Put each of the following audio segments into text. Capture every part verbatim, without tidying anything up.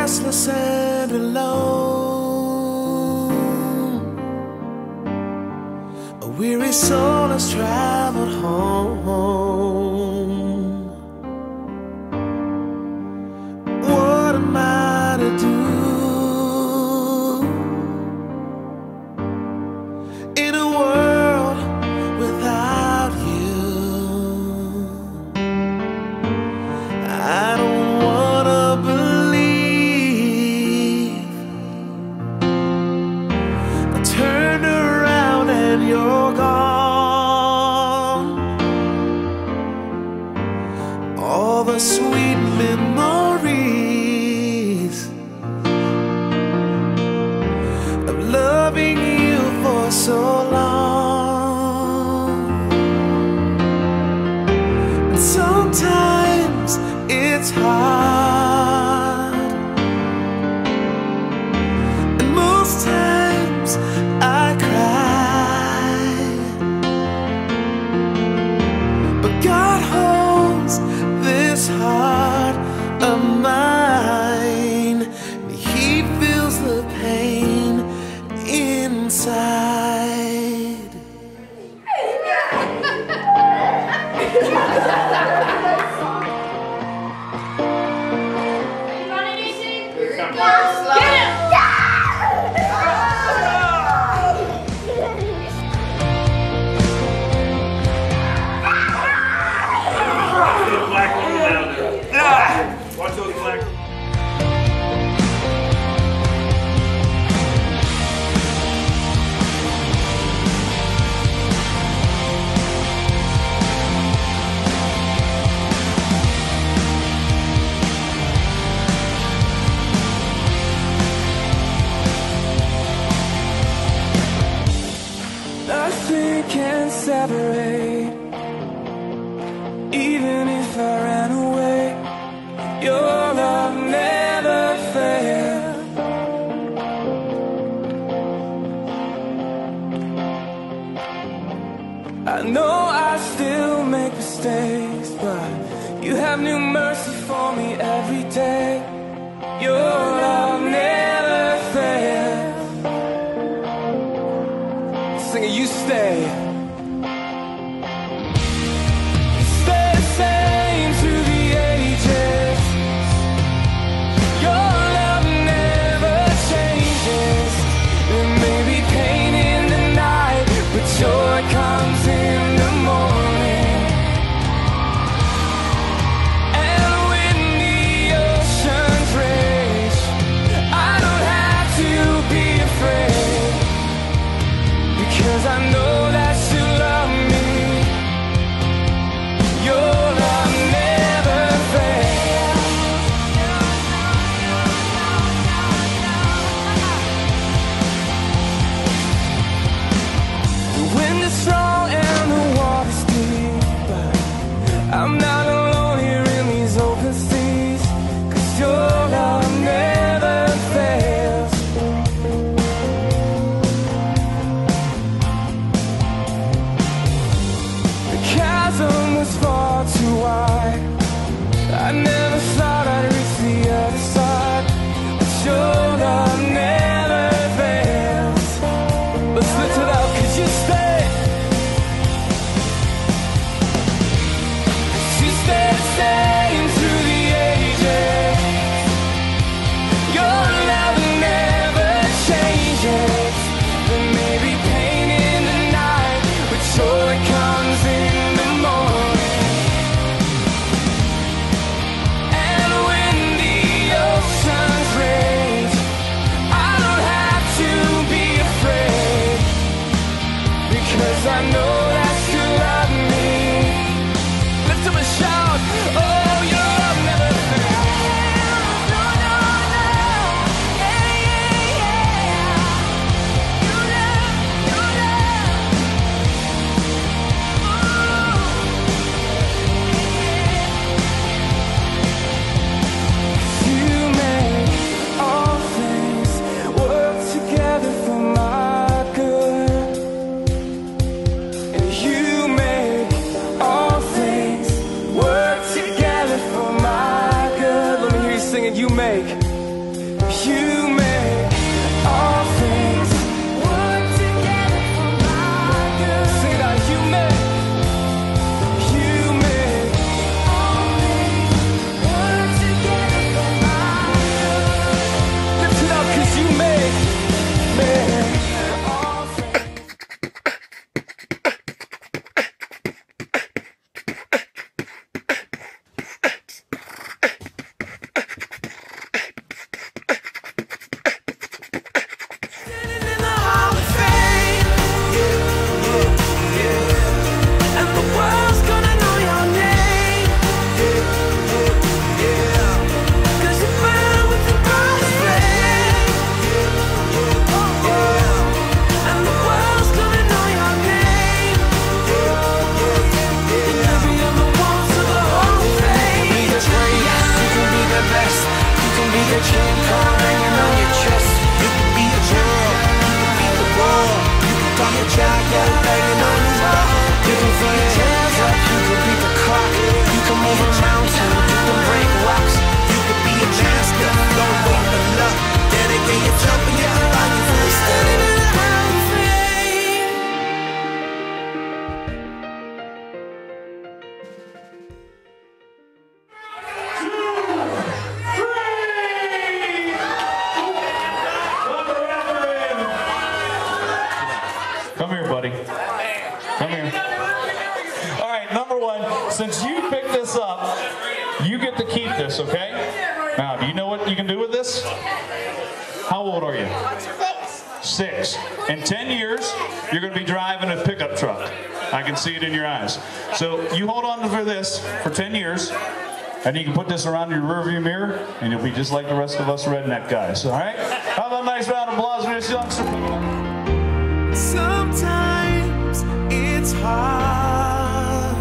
restless and alone. A weary soul has traveled home. What am I to do in a world without you? I don't wanna believe I turned around and you're gone. All the sweet memories of loving you for so long. And sometimes it's hard, and most times I cry, but God holds this heart of mine, and He feels the pain inside. Watch those black. Nothing can separate, even if I ran away. Your love never failed. I know I still make mistakes, but you have new mercy for me every day. Your love never fails. Sing it, you stay. You stay the same through the ages. Your love never changes. There may be pain in the night, but joy comes in the morning. And when the oceans rage, I don't have to be afraid, because I know that you love me. Your love never fails. The wind is strong and the water's deep, but I'm not alone here in these open seas, 'cause your love never fails. The chasm was far too wide. I never thought I'd reach the other side, but your love never fails. Let's lift it up, 'cause you stay. 'Cause you stay the same through the ages. Your love never changes. There may be pain in the night, but joy comes in the morning. And when the oceans rage, I don't have to be afraid, because I know that you love me. Lift up a shout, oh, your love never fails. No, no, no, yeah, yeah, yeah. You love, you love. Ooh, one, since you picked this up, you get to keep this, okay? Now, do you know what you can do with this? How old are you? Six. Six. In ten years, you're going to be driving a pickup truck. I can see it in your eyes. So you hold on for this for ten years, and you can put this around your rearview mirror, and you'll be just like the rest of us redneck guys. All right? How about a nice round of applause for this youngster? Sometimes it's hard.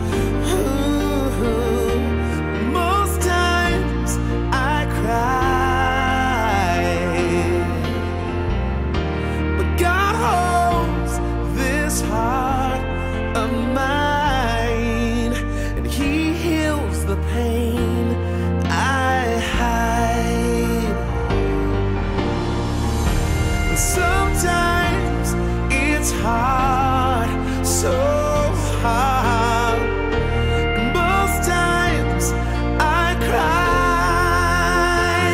Ooh, most times I cry, but God holds this heart of mine, and He heals the pain I hide. And sometimes it's hard, so hard. And most times I cry,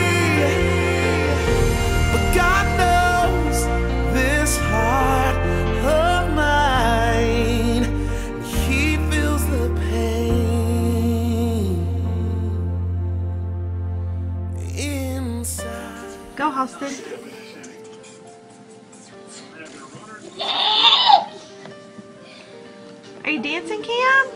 but God knows this heart of mine. He feels the pain inside. Go, Halston. Are you dancing, Cam?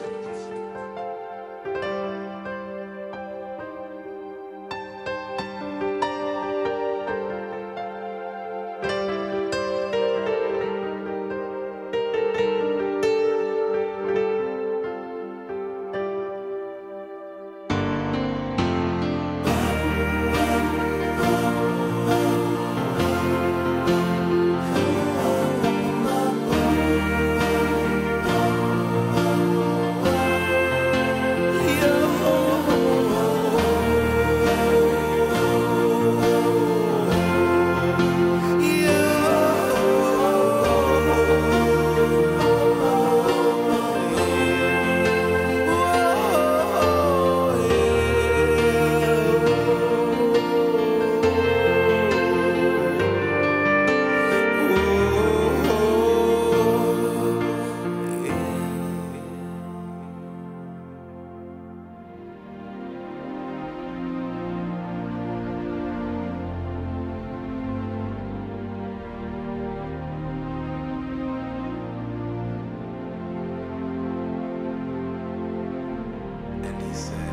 And he said